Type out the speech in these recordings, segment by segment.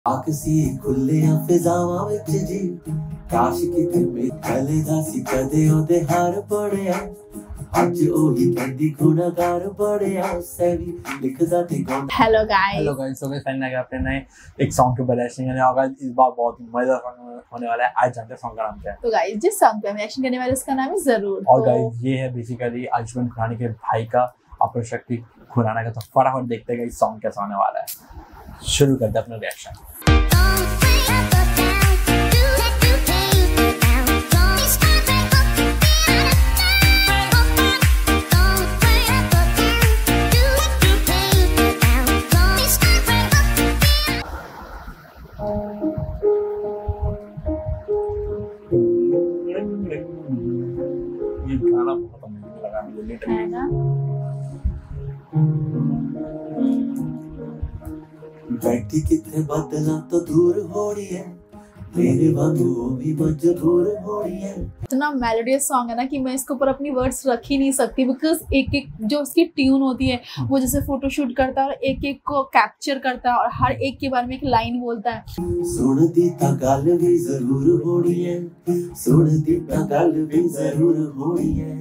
आकसी खुलियां फिजावां विच जी काश किते मैं गले दा सी कदे ओदे हार पड़िया अज ओही कहंदी गुनाहगार पड़िया उसे भी लिखदा ते गांदा। Hello guys so guys finally आ गया अपने नए एक सॉन्ग के ऊपर रिएक्शन करने होगा। इस बार बहुत मजेदार होने वाला है। आज जानते हैं सॉन्ग का नाम क्या है। तो गाइस जिस सॉन्ग पे हम रिएक्शन करने वाले उसका नाम है जरूर। और गाइस ये है बेसिकली आयुष्मान खुराना के भाई का अपना शक्ति खुराना का। तो फटाफट देखते हैं इस सॉन्ग कैसा होने वाला है। शुरू करते हैं अपना रिएक्शन। ये गाना बहुत अमेजिंग लगा मुझे लिटरली है ना। बैठी किथे बदला तो दूर हो रही है मेरे वांगू भी मजबूर हो रही है। इतना मेलोडियस सॉन्ग है ना कि मैं इसके ऊपर अपनी वर्ड्स रख ही नहीं सकती बिकॉज एक एक जो उसकी ट्यून होती है वो जैसे फोटोशूट करता है और एक एक को कैप्चर करता है और हर एक के बारे में एक लाइन बोलता है। सुन दी ता गल भी जरूर होनी है, सुन दी ता गल भी जरूर होनी है।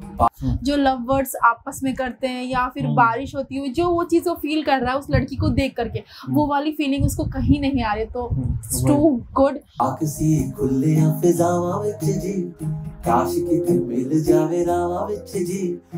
जो लव वर्ड्स आपस में करते हैं या फिर बारिश होती है जो वो चीज वो फील कर रहा है उस लड़की को देख करके वो वाली फीलिंग उसको कहीं नहीं आ रही। तो टू गुड। आकसी खुलियां फिजावां विच जी काश किते मिल जावे रावां विच जी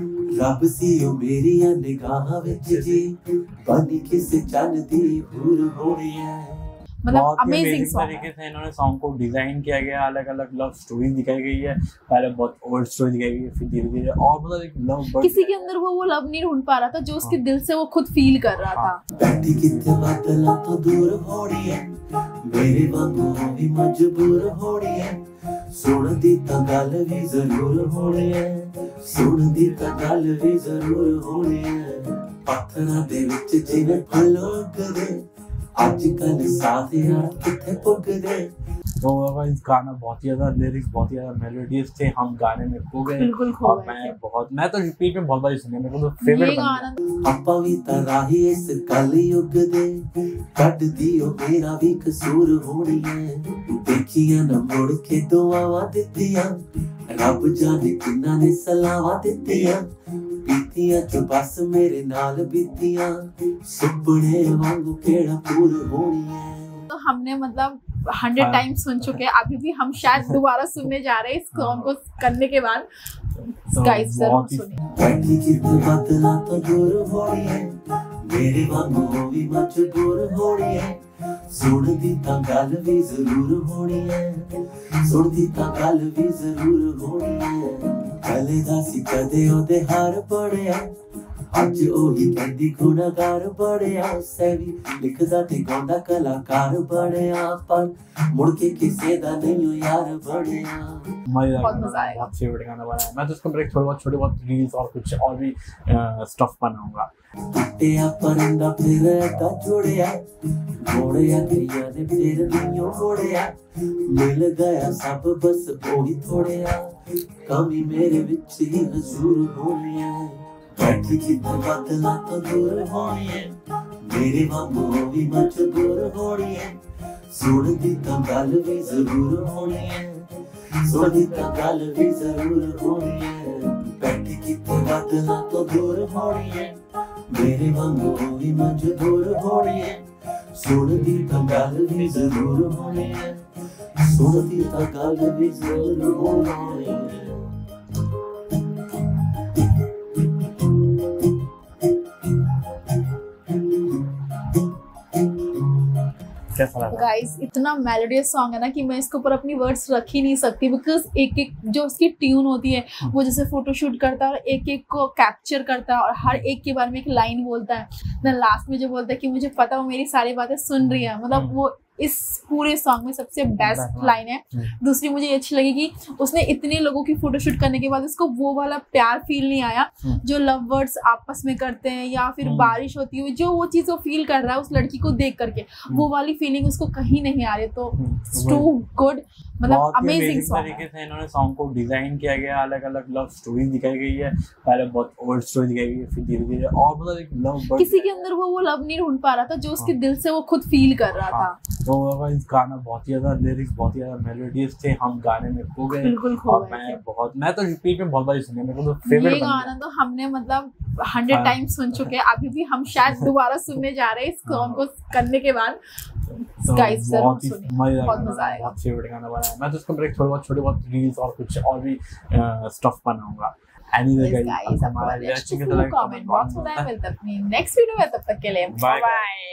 रब सी ओ मेरियां निगाहां विच जी बनी किस चन दी हूर होनी है। मतलब अमेजिंग सॉन्ग तरीके से इन्होंने सॉन्ग को डिजाइन किया गया। अलग अलग लव स्टोरी दिखाई गई है। पहले बहुत ओल्ड स्टोरी दिखाई गई है फिर धीरे धीरे और मतलब एक लव किसी के अंदर वो लव नहीं ढूंढ पा रहा था जो उसके दिल से वो खुद फील कर रहा था। बैठी किथे बदला तो दूर हो रही है मेरे वांगू भी मजबूर हो रही है। सुन दी ता गल भी जरूर होनी है, सुन दी ता गल भी जरूर होनी है। पत्थरां दे विच जिवें फल उगदे आजकल साथे यार किथे पुगदे। तो इस गाना बहुत ही ज्यादा लिरिक्स बहुत ही ज्यादा मेलोडियस थे। हम गाने में खो गए और मैं तो रिपीट में बहुत बार सुने। मेरे को तो फेवरेट गाना अपा भी तराही इस कलयुग दे कट दियो मेरा भी कसूर होनी है। देखियां न मुड़ के दुआवां दित्तियां रब जाने किन्ना ने सलावां दित्तियां बीतियां जो बस मेरे नाल बीतियां सुपने वांगू केड़ा पूर होनी है। तो हमने मतलब 100 टाइम्स सुन चुके हैं। अभी भी हम शायद दोबारा सुनने जा रहे हैं इस सॉन्ग को करने के बाद। गाइस जरूर सुनिए। बैठी किथे बदला तो दूर हो रही है मेरे वांगू भी मजबूर हो रही है। सुन दी ता गल भी जरूर होनी है, सुन दी ता गल भी जरूर होनी है। गले दा सी कदे ओदे हार पड़िया अज ओही कहंदी गुनाहगार पड़िया उसे भी लिखदा ते गांदा कलाकार बड़िया पर मुड़ के किसे दा नहीं यार बड़िया। बहुत मजा आएगा। बहुत फेवरेट गाना बना है। मैं तो इसके ऊपर थोड़े बहुत रील्स और कुछ और भी स्टफ बनाऊंगा। टूटिया परिंदा फिर दा जुड़िया मोड़िया गैया ने फिर नहीं मोड़िया मिल गया सब बस ओही थोड़िया कमी मेरे विच ही हजूर होनी है। बैठी किथे बदला तो दूर होनी है मेरे वांगू भी मजबूर होनी है। सुन दी ता गल भी जरूर होनी है, सुन दी ता गल भी जरूर होनी है। बैठी किथे बदला तो दूर होनी है मेरे वांगू भी मजबूर होनी है। सुन दी ता गल भी जरूर होनी है, सुन दी ता गल भी जरूर होनी है। गाइस इतना मेलोडियस सॉन्ग है ना कि मैं इसके ऊपर अपनी वर्ड्स रख ही नहीं सकती बिकॉज एक एक जो उसकी ट्यून होती है वो जैसे फोटोशूट करता है और एक एक को कैप्चर करता है और हर एक के बारे में एक लाइन बोलता है। देन लास्ट में जो बोलता है कि मुझे पता वो मेरी सारी बातें सुन रही है। मतलब वो इस पूरे सॉन्ग में सबसे बेस्ट लाइन है। दूसरी मुझे ये अच्छी लगी कि उसने इतने लोगों की फोटोशूट करने के बाद उसको वो वाला प्यार फील नहीं आया जो लव वर्ड्स आपस में करते हैं या फिर बारिश होती हुई, जो वो चीज वो फील कर रहा है उस लड़की को देख करके, वो वाली फीलिंग उसको कहीं नहीं आ रही। तो टू गुड, मतलब अमेजिंग सॉन्ग तरीके से इन्होंने सॉन्ग को डिजाइन किया गया, अलग अलग लव स्टोरी दिखाई गई है, पहले बहुत ओल्ड स्टोरी दिखाई गई है, फिर धीरे धीरे और मतलब एक लव किसी के अंदर वो लव नहीं ढूंढ पा रहा था जो उसके दिल से वो खुद फील कर रहा था। तो इस गाना बहुत ही ज्यादा लिरिक्स बहुत ही ज्यादा मेलोडियस थे, हम गाने में खो गए। बिल्कुल खो गए। मैं तो रिपीट में बहुत बार सुने, मेरे को तो फेवरेट ये गाना तो हमने मतलब 100 टाइम्स सुन चुके हैं, अभी भी हम शायद दोबारा सुनने जा रहे हैं इस सॉन्ग को करने के बाद। गाइस जरूर सुनिए, बहुत मजा आएगा। बहुत फेवरेट गाना बना है। मैं तो इसके ऊपर थोड़े बहुत रील्स और कुछ और भी स्टफ बनाऊंगा। एनीवे गाइस, कमेंट बॉक्स में मिलते हैं अपनी नेक्स्ट वीडियो में, तब तक के लिए बाय बाय।